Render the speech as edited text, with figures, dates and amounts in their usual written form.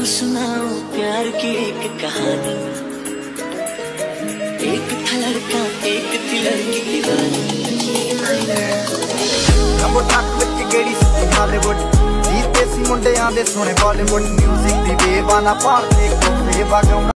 सुनाओ प्यार की एक कहानी। एक था लड़का एक थी लड़की दीवानी। हालीवुड जीते सी मुंडियां दे सोने बॉलीवुड म्यूजिक दी बेबाना पार देखो बेबा